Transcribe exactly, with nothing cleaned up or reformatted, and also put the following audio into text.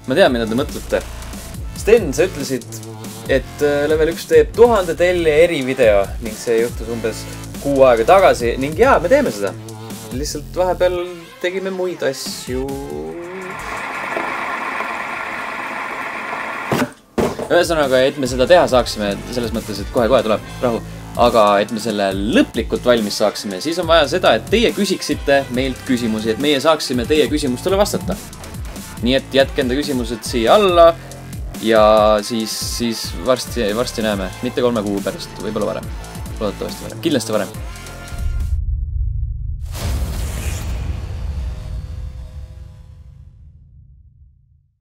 ma tean, mida te mõtlete. Sten, sa ütlesid, et level üks teeb tuhande telli eri video ning see juhtus umbes kuu aega tagasi ning jaa, me teeme seda. Lihtsalt vahepeal tegime muid asju. Ühesõnaga, et me seda teha saaksime, selles mõttes, et kohe-kohe tuleb rahu, aga et me selle lõplikult valmis saaksime, siis on vaja seda, et teie küsiksite meilt küsimusi, et meie saaksime teie küsimustele vastata. Nii et jätke enda küsimused siia alla ja siis, siis varsti, varsti näeme, mitte kolme kuu pärast, võib-olla varem, loodetavasti varem, kindlasti varem.